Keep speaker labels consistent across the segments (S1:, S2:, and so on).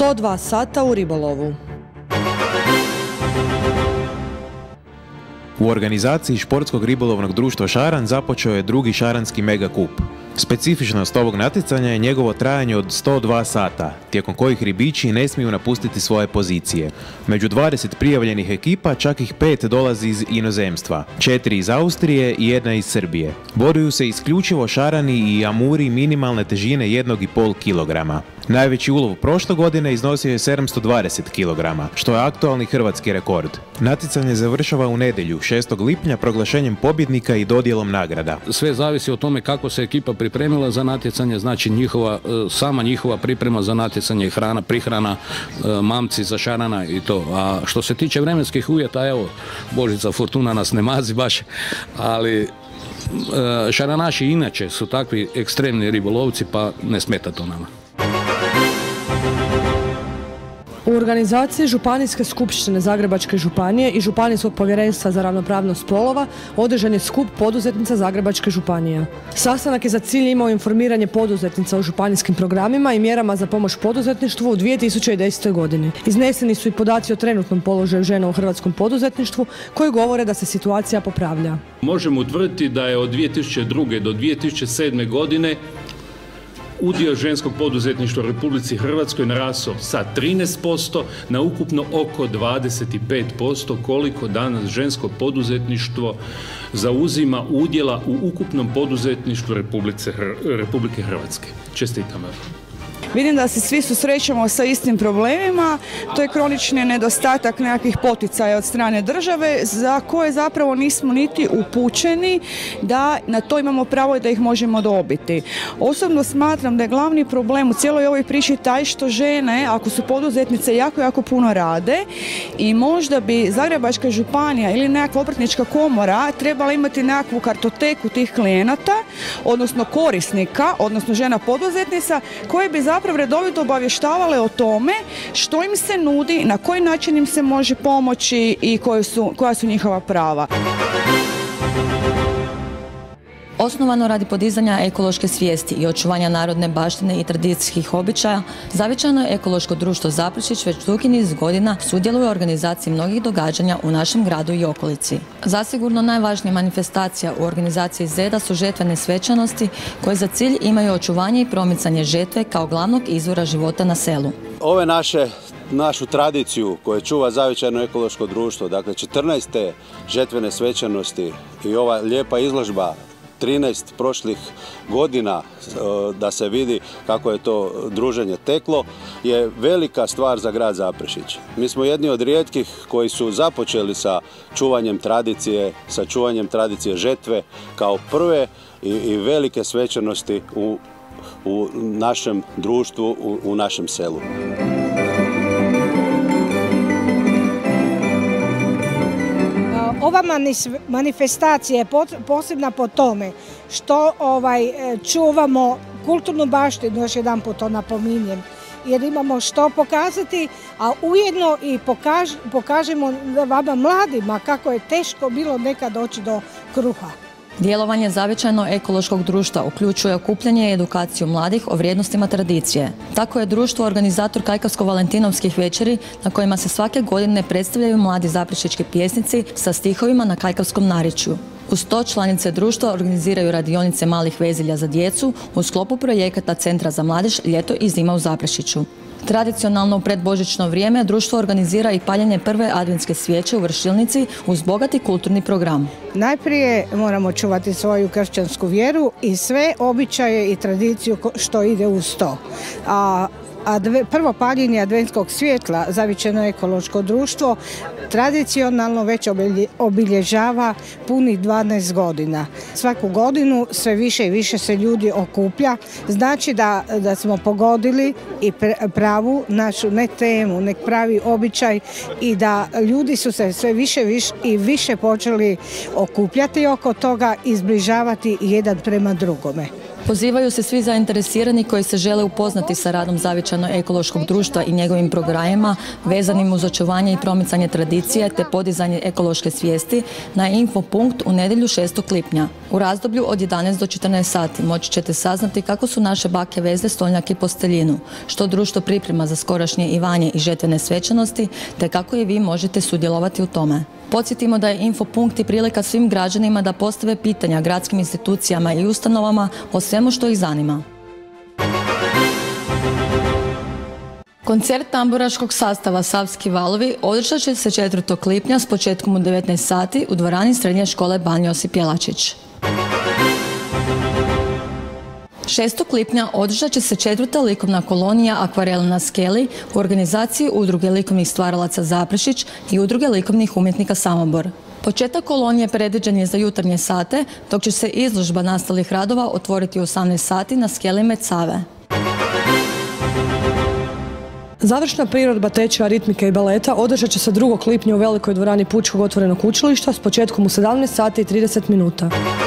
S1: 102 sata u ribolovu.
S2: U organizaciji Športskog ribolovnog društva Šaran započeo je drugi šaranski megakup. Specifičnost ovog natjecanja je njegovo trajanje od 102 sata, tijekom kojih ribiči ne smiju napustiti svoje pozicije. Među 20 prijavljenih ekipa čak ih 5 dolazi iz inozemstva, 4 iz Austrije i 1 iz Srbije. Boruju se isključivo šarani i amuri minimalne težine 1,5 kg. Najveći ulov prošle godine iznosio je 720 kg, što je aktualni hrvatski rekord. Natjecanje završava u nedjelju, 6. lipnja, proglašenjem pobjednika i dodjelom nagrada.
S3: Sve zavisi o tome kako se ekipa pripremila za natjecanje, znači sama njihova priprema za natjecanje, hrana, prihrana, mamci za šarana i to. A što se tiče vremenskih uvjeta, evo, Božica Fortuna nas ne mazi baš, ali šaranaši inače su takvi ekstremni ribolovci, pa ne smeta to nama.
S1: U organizaciji Županijske skupštine Zagrebačke županije i Županijskog povjerenstva za ravnopravnost spolova održan je skup poduzetnica Zagrebačke županije. Sastanak je za cilj imao informiranje poduzetnica o županijskim programima i mjerama za pomoć poduzetništvu u 2010. godini. Izneseni su i podaci o trenutnom položaju žena u hrvatskom poduzetništvu koji govore da se situacija popravlja.
S4: Možemo utvrditi da je od 2002. do 2007. godine udio ženskog poduzetništva u Republici Hrvatskoj narasao sa 13% na ukupno oko 25%, koliko danas žensko poduzetništvo zauzima udjela u ukupnom poduzetništvu Republike Hrvatske. Čestitam.
S5: Vidim da se svi susrećemo sa istim problemima, to je kronični nedostatak nekakvih poticaja od strane države za koje zapravo nismo niti upućeni da na to imamo pravo i da ih možemo dobiti. Osobno smatram da je glavni problem u cijeloj ovoj priči taj što žene, ako su poduzetnice, jako puno rade i možda bi Zagrebačka županija ili nekakva obrtnička komora trebala imati nekakvu kartoteku tih klijenata, odnosno korisnika, odnosno žena poduzetnica, koje bi zapravo redovito obavještavale o tome što im se nudi, na koji način im se može pomoći i koja su njihova prava.
S6: Osnovano radi podizanja ekološke svijesti i očuvanja narodne baštine i tradicijskih običaja, Zavičajno ekološko društvo Zaprešić već dugi niz godina sudjeluje u organizaciji mnogih događanja u našem gradu i okolici. Zasigurno najvažnija manifestacija u organizaciji ZEDA su žetvene svečanosti koje za cilj imaju očuvanje i promicanje žetve kao glavnog izvora života na selu.
S7: Ove našu tradiciju koju čuva Zavičajno ekološko društvo, dakle 14. žetvene svečanosti i ova lijepa izložba 13 prošlih godina da se vidi kako je to druženje teklo, je velika stvar za grad Zaprešić. Mi smo jedni od rijetkih koji su započeli sa čuvanjem tradicije žetve kao prve i velike svečanosti u našem društvu, u našem selu.
S8: Ova manifestacija je posebna po tome što čuvamo kulturnu baštinu, još jedan put to napominjem, jer imamo što pokazati, a ujedno i pokažemo vama mladima kako je teško bilo nekad doći do kruha.
S6: Djelovanje Zavičajno ekološkog društva uključuje okupljanje i edukaciju mladih o vrijednostima tradicije. Tako je društvo organizator Kajkavsko-valentinovskih večeri na kojima se svake godine predstavljaju mladi zaprešički pjesnici sa stihovima na kajkavskom narječju. Uz to članice društva organiziraju radionice malih vezilja za djecu u sklopu projekata Centra za mladež Ljeto i zima u Zaprešiću. Tradicionalno u predbožićno vrijeme društvo organizira i paljenje prve adventske svijeće u Vršilnici uz bogati kulturni program.
S8: Najprije moramo čuvati svoju kršćansku vjeru i sve običaje i tradiciju što ide uz to. Prvo paljenje adventskog svjetla Zavičajno ekološko društvo tradicionalno već obilježava punih 12 godina. Svaku godinu sve više i više se ljudi okuplja, znači da smo pogodili i pravu našu ne temu, nek pravi običaj i da ljudi su se sve više i više počeli okupljati oko toga i zbližavati jedan prema drugome.
S6: Pozivaju se svi zainteresirani koji se žele upoznati sa radom Zavičajno-ekološkog društva i njegovim programima vezanim uz očuvanje i promicanje tradicije te podizanje ekološke svijesti na infopunkt u nedjelju 6. lipnja. U razdoblju od 11 do 14 sati moći ćete saznati kako su naše bake vezle stolnjak i posteljinu, što društvo priprema za skorašnje Ivanje i žetvene svečanosti, te kako i vi možete sudjelovati u tome. Podsjetimo da je infopunkt i prilika svim građanima da postave pitanja gradskim institucijama i ustanovama o svemu što ih zanima. Koncert tamburaškog sastava Savski valovi održat će se 4. lipnja s početkom u 19 sati u dvorani Srednje škole Ban Josip Jelačić. 6. lipnja održat će se 4. likovna kolonija Akvarela na skeli u organizaciji Udruge likovnih stvaralaca Zaprešić i Udruge likovnih umjetnika Samobor. Početak kolonije predviđen je za jutarnje sate, dok će se izložba nastalih radova otvoriti u 18 sati na skeli Mecave.
S1: Završna priredba tečaja ritmike i baleta održat će se 2. lipnja u velikoj dvorani Pučkog otvorenog učilišta s početkom u 17 sati i 30 minuta.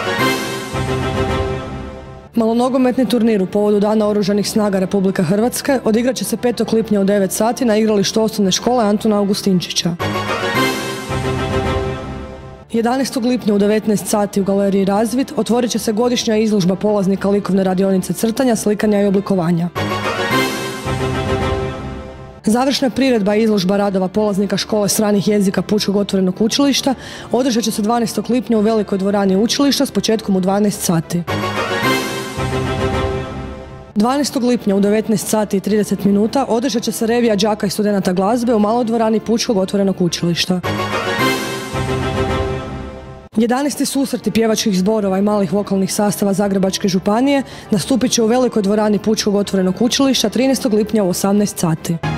S1: Malonogometni turnir u povodu Dana Oružanih snaga Republike Hrvatske odigrat će se 5. lipnja u 9 sati na igralištu osnovne škole Antuna Augustinčića. 11. lipnja u 19 sati u galeriji Razvid otvorit će se godišnja izložba polaznika likovne radionice crtanja, slikanja i oblikovanja. Završna priredba i izložba radova polaznika škole stranih jezika Pučkog otvorenog učilišta održat će se 12. lipnja u velikoj dvorani učilišta s početkom u 12 sati. 12. lipnja u 19 sati i 30 minuta održat će se revija đaka i studenata glazbe u maloj dvorani Pučkog otvorenog učilišta. 11. susreti pjevačkih zborova i malih vokalnih sastava Zagrebačke županije nastupit će u velikoj dvorani Pučkog otvorenog učilišta 13. lipnja u 18 sati.